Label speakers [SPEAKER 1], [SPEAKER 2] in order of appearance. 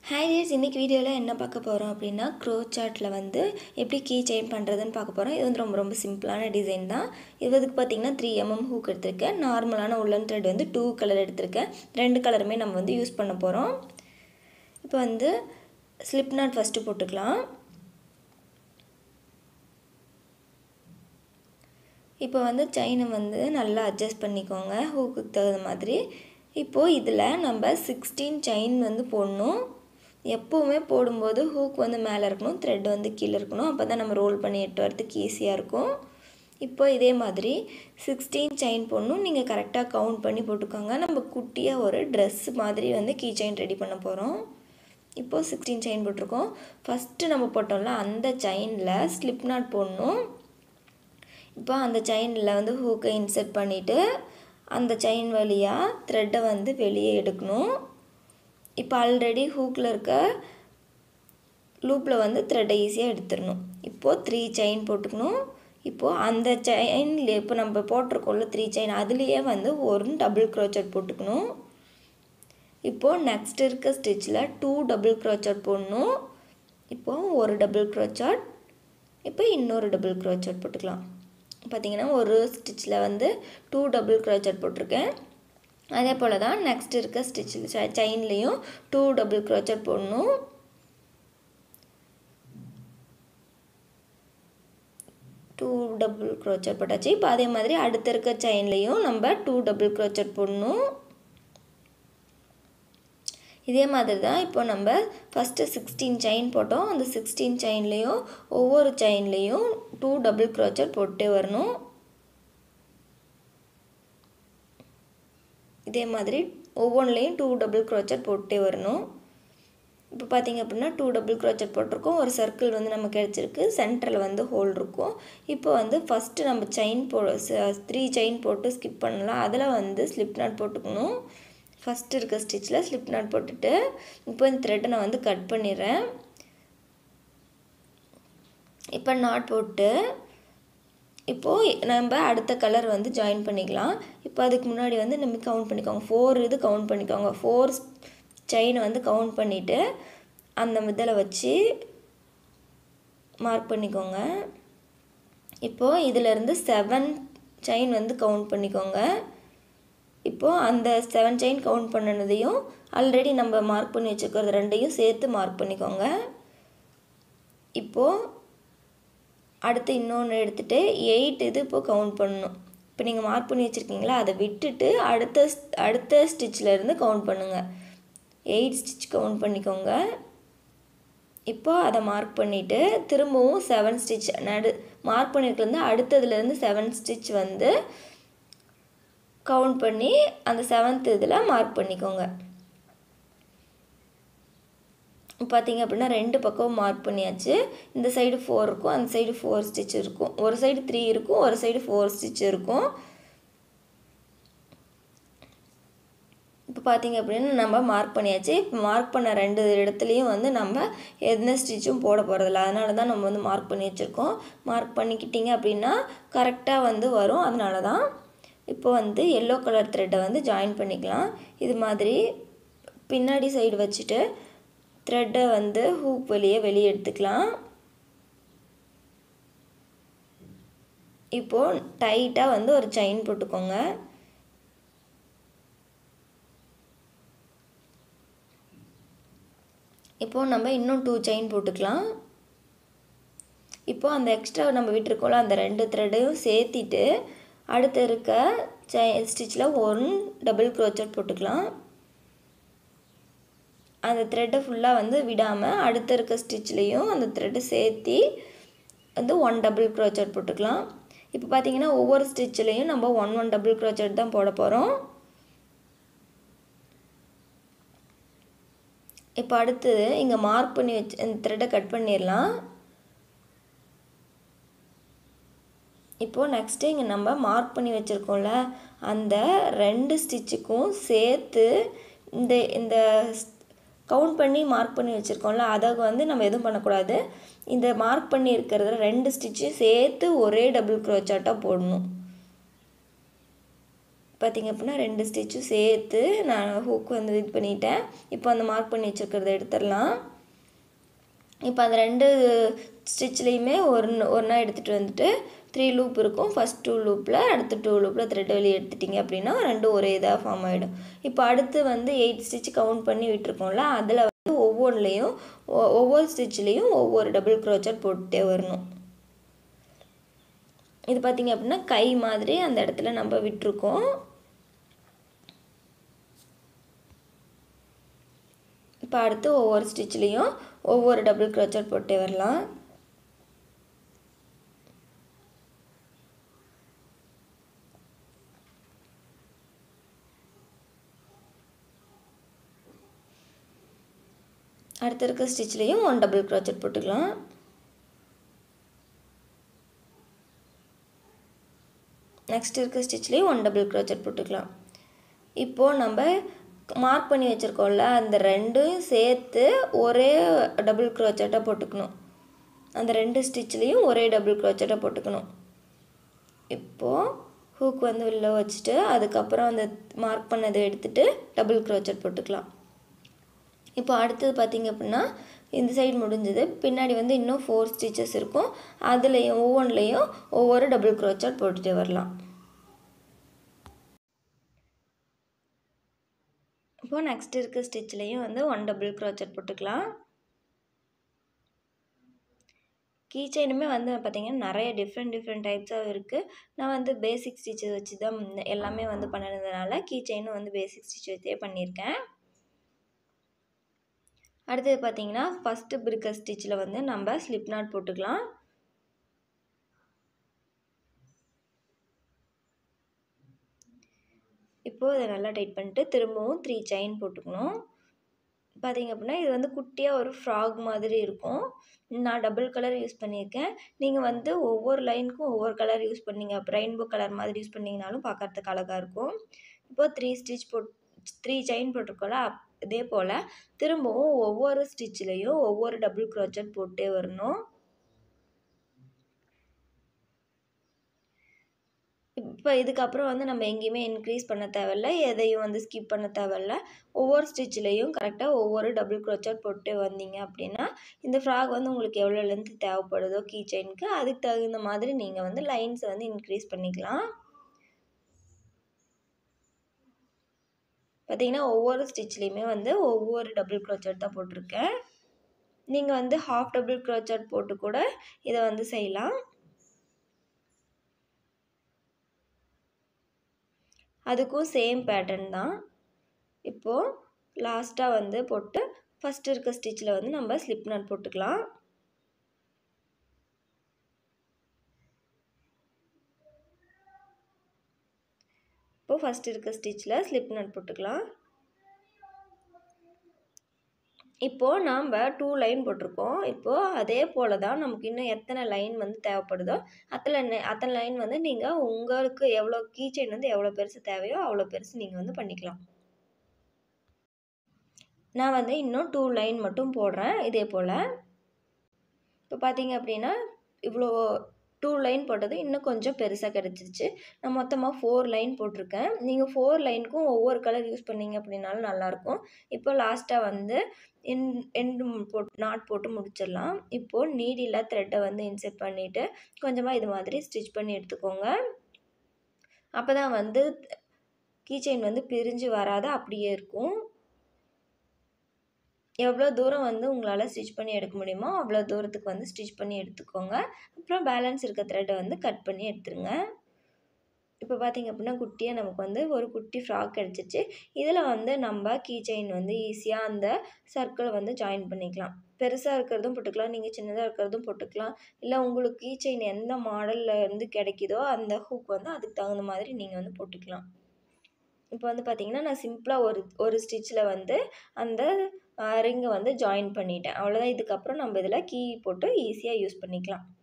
[SPEAKER 1] Hi guys, in this video என்ன பார்க்க போறோம் அப்படினா crochetல வந்து எப்படி keychain பண்றதுன்னு பார்க்க போறோம். இது வந்து ரொம்ப சிம்பிளான டிசைன் தான். இதுக்கு பாத்தீங்கன்னா 3mm hook எடுத்துர்க்கேன். நார்மலான woolen thread வந்து 2 கலர் எடுத்துர்க்கேன். ரெண்டு கலருமே நம்ம வந்து யூஸ் பண்ண போறோம். இப்போ வந்து slip knot first போட்டுக்கலாம். இப்போ வந்து செயினை வந்து நல்லா அட்ஜஸ்ட் பண்ணிக்கோங்க ஹூக்குக்கு தகுந்த மாதிரி. இப்போ இதுல நம்ம 16 செயின் வந்து போடணும். எப்பவுமே போடும்போது ஹூக் வந்து மேலே இருக்கணும், thread வந்து கீழ இருக்கணும். அப்பதான் நம்ம ரோல் பண்ணி எடுத்து வரதுக்கு ஈஸியா இருக்கும். இப்போ இதே மாதிரி 16 செயின் போடணும். நீங்க கரெக்ட்டா கவுண்ட் பண்ணி போட்டுக்கோங்க. நம்ம குட்டியா ஒரு Dress மாதிரி வந்து கீ செயின் ரெடி பண்ண போறோம். இப்போ 16 செயின் போட்டுருக்கோம். ஃபர்ஸ்ட் நம்ம போட்டோம்ல அந்த செயின்ல slip knot போடணும். இப்போ அந்த செயின்ல வந்து ஹூக்கை இன்சர்ட் பண்ணிட்டு அந்த செயின் வழியா thread வந்து வெளியே எடுக்கணும். இப்போ ஆல்ரெடி ஹூக்ல இருக்க லூப்ல வந்து thread ஈஸியா எடுத்துறணும். இப்போ 3 செயின் போட்டுக்கணும். இப்போ அந்த செயின்ல இப்போ நம்ம போட்டுறோம்ல 3 செயின் அதுலயே வந்து ஒரு டபுள் crochet போட்டுக்கணும். இப்போ நெக்ஸ்ட் இருக்க ஸ்டிட்ச்ல 2 டபுள் crochet போடணும். இப்போ ஒரு டபுள் crochet இப்போ இன்னொரு டபுள் crochet போட்டுக்கலாம். பாத்தீங்கன்னா ஒரு ஸ்டிட்ச்ல வந்து 2 டபுள் crochet போட்டுருக்கேன். அதே போல தான் நெக்ஸ்ட் இருக்க ஸ்டிட்ச்ல செயின்லயும் 2 டபுள் crochet போடணும். டபுள் crochet போட்டாச்சு. இப்போ அதே மாதிரி அடுத்த இருக்க செயின்லயும் நம்ம 2 டபுள் crochet போடணும். இதே மாதிரி தான் இப்போ நம்ம ஃபர்ஸ்ட் 16 செயின் போட்டோம். அந்த 16 செயின்லயும் ஒவ்வொரு செயின்லயும் 2 டபுள் crochet போட்டே வரணும். இதே மாதிரி ஒவ்வொன்லயும் 2 டபுள் crochet போட்டே வரணும். இப்போ பாத்தீங்க அப்படினா 2 டபுள் crochet போட்டுருக்கோம். ஒரு சர்க்கிள் வந்து நமக்கு கிடைச்சிருக்கு. சென்டர்ல வந்து ஹோல் இருக்கும். இப்போ வந்து ஃபர்ஸ்ட் நம்ம செயின் 3 செயின் போட்டு ஸ்கிப் பண்ணலாம். அதல வந்து slip knot போட்டுக்கணும். ஃபர்ஸ்ட் இருக்க ஸ்டிட்ச்ல slip knot போட்டுட்டு இப்போ இந்த thread நான் வந்து கட் பண்ணிறேன். இப்போ knot போட்டு இப்போ நம்ம அடுத்த கலர் வந்து ஜாயின் பண்ணிக்கலாம். இப்போ அதுக்கு முன்னாடி வந்து நம்ம கவுண்ட் பண்ணிக்கோங்க. 4 இது கவுண்ட் பண்ணிக்கோங்க. 4 செயின் வந்து கவுண்ட் பண்ணிட்டு அந்த மிடல வச்சு மார்க் பண்ணிக்கோங்க. இப்போ இதில இருந்து 7 செயின் வந்து கவுண்ட் பண்ணிக்கோங்க. இப்போ அந்த 7 செயின் கவுண்ட் பண்ணனதையும் ஆல்ரெடி நம்ம மார்க் பண்ணி வச்சிருக்கிறது ரெண்டையும் சேர்த்து மார்க் பண்ணிக்கோங்க. இப்போ அடுத்து இன்னொன்னு எடுத்துட்டு 8 இது இப்போ கவுண்ட் பண்ணனும். இப்போ நீங்க மார்க் பண்ணி வச்சிருக்கீங்களா அதை விட்டுட்டு அடுத்த ஸ்டிட்ச்ல இருந்து கவுண்ட் பண்ணுங்க. 8 ஸ்டிட்ச் கவுண்ட் பண்ணிக்கோங்க. இப்போ அத மார்க் பண்ணிட்டு திரும்பவும் 7 ஸ்டிட்ச் மார்க் பண்ணிருக்கிறது அடுத்ததுல இருந்து 7 ஸ்டிட்ச் வந்து கவுண்ட் பண்ணி அந்த 7th இதுல மார்க் பண்ணிக்கோங்க. பாத்தீங்க அப்படினா ரெண்டு பக்கம் மார்க் பண்ணியாச்சு. இந்த சைடு 4 இருக்கும், அந்த சைடு 4 ஸ்டிட்ச் இருக்கும். ஒரு சைடு 3 இருக்கும், ஒரு சைடு 4 ஸ்டிட்ச் இருக்கும். இப்போ பாத்தீங்க அப்படினா நம்ம மார்க் பண்ணியாச்சு. இப்போ மார்க் பண்ண ரெண்டு இடத்துலயும் வந்து நம்ம எந்த ஸ்டிட்சும் போட போறது இல்ல. அதனால தான் நம்ம வந்து மார்க் பண்ணி வச்சிருக்கோம். மார்க் பண்ணிக்கிட்டீங்க அப்படினா கரெக்ட்டா வந்து வரும். அதனால தான் இப்போ வந்து yellow கலர் thread வந்து ஜாயின் பண்ணிக்கலாம். இது மாதிரி பின்னாடி சைடு வச்சிட்டு thread வந்து ஹூக் வெளியே எடுத்துக்கலாம். இப்போ டைட்டா வந்து ஒரு செயின் போட்டுக்கோங்க. இப்போ நம்ம இன்னும் 2 செயின் போட்டுக்கலாம். இப்போ அந்த எக்ஸ்ட்ரா நம்ம விட்டுருக்கோம்ல அந்த ரெண்டு threadயும் சேர்த்திட்டு அடுத்து இருக்க ஸ்டிட்ச்ல 1 டபுள் crochet போட்டுக்கலாம். அந்த thread ஃபுல்லா வந்து விடாம அடுத்து இருக்க ஸ்டிட்ச்லயும் அந்த thread சேர்த்தி வந்து 1 டபுள் crochet போட்டுக்கலாம். இப்போ பாத்தீங்கன்னா ஒவ்வொரு ஸ்டிட்ச்லயும் நம்ம 1 டபுள் crochet தான் போட போறோம். இப்போ அடுத்து இங்க மார்க் பண்ணி வச்ச இந்த thread கட் பண்ணிரலாம். இப்போ நெக்ஸ்ட் இங்க நம்ம மார்க் பண்ணி வச்சிருக்கோம்ல அந்த ரெண்டு ஸ்டிட்ச்க்கும் சேர்த்து இந்த கவுண்ட் பண்ணி மார்க் பண்ணி வச்சிருக்கோம்ல அத வந்து நம்ம எதுவும் பண்ண கூடாது. இந்த மார்க் பண்ணி இருக்குறதுல ரெண்டு ஸ்டிட்ச் சேர்த்து ஒரே டபுள் crochetா போடணும். பார்த்திங்க அப்படின்னா 2 ஸ்டிச்சும் சேர்த்து நான் ஹூக் வந்து இது பண்ணிட்டேன். இப்போ அந்த மார்க் பண்ணி வச்சுருக்கிறத எடுத்துடலாம். இப்போ அந்த 2 ஸ்டிச்லேயுமே ஒன்றா எடுத்துகிட்டு வந்துட்டு 3 லூப் இருக்கும். ஃபஸ்ட் 2 லூப்பில் அடுத்த 2 லூப்பில் த்ரெட் வெளியே எடுத்துட்டிங்க அப்படின்னா 2 ஒரே இதாக ஃபார்ம் ஆகிடும். இப்போ அடுத்து வந்து 8 ஸ்டிச் கவுண்ட் பண்ணி விட்டுருக்கோம்ல, அதில் வந்து ஒவ்வொன்றுலேயும் ஒவ்வொரு ஸ்டிச்லேயும் ஒவ்வொரு டபுள் க்ரோச்சட் போட்டுட்டே வரணும். இது பார்த்திங்க அப்படின்னா கை மாதிரி அந்த இடத்துல நம்ம விட்டுருக்கோம். இப்போ அடுத்து ஒவ்வொரு ஸ்டிச்லேயும் ஒவ்வொரு டபுள் க்ரோச்சட் போட்டே வரலாம். அடுத்து இருக்க ஸ்டிச்லேயும் 1 டபுள் க்ரோச்சட் போட்டுக்கலாம். நெக்ஸ்ட் இருக்க ஸ்டிச்லேயும் 1 டபுள் க்ரோச்சட் போட்டுக்கலாம். இப்போது நம்ம மார்க் பண்ணி வச்சுருக்கோம்ல, அந்த 2யும் சேர்த்து ஒரே டபுள் க்ரோச்சட்டாக போட்டுக்கணும். அந்த 2 ஸ்டிச்லேயும் ஒரே டபுள் க்ரோச்சட்டாக போட்டுக்கணும். இப்போது ஹூக் வந்து உள்ளே வச்சுட்டு அதுக்கப்புறம் அந்த மார்க் பண்ணதை எடுத்துகிட்டு டபுள் க்ரோச்சட் போட்டுக்கலாம். இப்போ அடுத்தது பார்த்திங்க அப்படின்னா இந்த சைடு முடிஞ்சது. பின்னாடி வந்து இன்னும் 4 ஸ்டிச்சஸ் இருக்கும். அதுலேயும் ஒவ்வொன்றுலேயும் ஒவ்வொரு டபுள் க்ரோச்சட் போட்டுகிட்டே வரலாம். இப்போது நெக்ஸ்ட் இருக்க ஸ்டிச்லேயும் வந்து 1 டபுள் க்ரோச்சட் போட்டுக்கலாம். கீ செயினுமே வந்து பார்த்திங்கன்னா நிறைய டிஃப்ரெண்ட் டைப்ஸாக இருக்குது. நான் வந்து பேசிக் ஸ்டிச்சஸ் வச்சு தான் எல்லாமே வந்து பண்ணினதுனால கீ செயினும் வந்து பேசிக் ஸ்டிச் வச்சே பண்ணியிருக்கேன். அடுத்தது பார்த்திங்கன்னா ஃபஸ்ட்டு இருக்க ஸ்டிச்சில் வந்து நம்ம ஸ்லிப் நாட் போட்டுக்கலாம். இப்போது இதை நல்லா டைட் பண்ணிட்டு திரும்பவும் 3 செயின் போட்டுக்கணும். பார்த்திங்க அப்படின்னா இது வந்து குட்டியாக ஒரு ஃப்ராக் மாதிரி இருக்கும். நான் டபுள் கலர் யூஸ் பண்ணியிருக்கேன். நீங்கள் வந்து ஒவ்வொரு லைனுக்கும் ஒவ்வொரு கலர் யூஸ் பண்ணிங்க, ரெயின்போ கலர் மாதிரி யூஸ் பண்ணிங்கனாலும் பார்க்கறதுக்கு அழகாக இருக்கும். இப்போது 3 செயின் போட்டிருக்கோம்ல, இதே போல் திரும்பவும் ஒவ்வொரு ஸ்டிச்லேயும் ஒவ்வொரு டபுள் க்ரோச்சட் போட்டே வரணும். இப்போ இதுக்கப்புறம் வந்து நம்ம எங்கேயுமே இன்க்ரீஸ் பண்ண தேவையில்ல, எதையும் வந்து ஸ்கிப் பண்ண தேவையில்ல. ஒவ்வொரு ஸ்டிச்லேயும் கரெக்டாக ஒவ்வொரு டபுள் க்ரோச்சட் போட்டு வந்தீங்க அப்படின்னா இந்த ஃப்ராக் வந்து உங்களுக்கு எவ்வளோ லென்த் தேவைப்படுதோ கீ செயினுக்கு அதுக்கு தகுந்த மாதிரி நீங்கள் வந்து லைன்ஸை வந்து இன்க்ரீஸ் பண்ணிக்கலாம். பார்த்திங்கன்னா ஒவ்வொரு ஸ்டிச்லேயுமே வந்து ஒவ்வொரு டபுள் க்ரோச்சட் தான் போட்டிருக்கேன். நீங்கள் வந்து ஹாஃப் டபுள் க்ரோச்சட் போட்டு கூட இதை வந்து செய்யலாம். அதுக்கும் சேம் பேட்டர்ன் தான். இப்போது லாஸ்ட்டாக வந்து போட்டு ஃபஸ்ட்டு இருக்க ஸ்டிச்சில் வந்து நம்ம ஸ்லிப் நாட் போட்டுக்கலாம். இப்போது ஃபஸ்ட்டு இருக்க ஸ்டிச்சில் ஸ்லிப் நாட் போட்டுக்கலாம். இப்போது நாம் 2 லைன் போட்டிருக்கோம். இப்போது அதே போல் தான் நமக்கு இன்னும் எத்தனை லைன் வந்து தேவைப்படுதோ அத்தனை லைன் வந்து நீங்கள் உங்களுக்கு எவ்வளோ கீ செயின் வந்து எவ்வளோ பெருசு தேவையோ அவ்வளோ பெருசு நீங்கள் வந்து பண்ணிக்கலாம். நான் வந்து இன்னும் 2 லைன் மட்டும் போடுறேன் இதே போல். இப்போ பார்த்தீங்க அப்படின்னா இவ்வளோ 2 லைன் போட்டது இன்னும் கொஞ்சம் பெருசாக கிடச்சிருச்சு. நான் மொத்தமாக 4 லைன் போட்டிருக்கேன். நீங்கள் 4 லைனுக்கும் ஒவ்வொரு கலர் யூஸ் பண்ணிங்க அப்படின்னாலும் நல்லாயிருக்கும். இப்போ லாஸ்ட்டாக வந்து எண்டு நாட் போட்டு முடிச்சிடலாம். இப்போது நீடியில் த்ரெட்டை வந்து இன்செர்ட் பண்ணிவிட்டு கொஞ்சமாக இது மாதிரி ஸ்டிச் பண்ணி எடுத்துக்கோங்க. அப்போ தான் வந்து கீ செயின் வந்து பிரிஞ்சு வராத அப்படியே இருக்கும். எவ்வளோ தூரம் வந்து உங்களால் ஸ்டிச் பண்ணி எடுக்க முடியுமோ அவ்வளோ தூரத்துக்கு வந்து ஸ்டிச் பண்ணி எடுத்துக்கோங்க. அப்புறம் பேலன்ஸ் இருக்க த்ரெட்டை வந்து கட் பண்ணி எடுத்துருங்க. இப்போ பார்த்திங்க அப்படின்னா குட்டியாக நமக்கு வந்து ஒரு குட்டி ஃப்ராக் கிடச்சிச்சு. இதில் வந்து நம்ம கீ செயின் வந்து ஈஸியாக அந்த சர்க்கிளை வந்து ஜாயின் பண்ணிக்கலாம். பெருசாக இருக்கிறதும் போட்டுக்கலாம், நீங்கள் சின்னதாக இருக்கிறதும் போட்டுக்கலாம். இல்லை உங்களுக்கு கீ செயின் எந்த மாடலில் இருந்து கிடைக்குதோ அந்த ஹூக் வந்து அதுக்கு தகுந்த மாதிரி நீங்கள் வந்து போட்டுக்கலாம். இப்போ வந்து பார்த்திங்கன்னா நான் சிம்பிளாக ஒரு ஸ்டிச்சில் வந்து அந்த ரிங்கை வந்து ஜாயின் பண்ணிட்டேன். அவ்வளோதான். இதுக்கப்புறம் நம்ம இதில் கீ போட்டு ஈஸியாக யூஸ் பண்ணிக்கலாம்.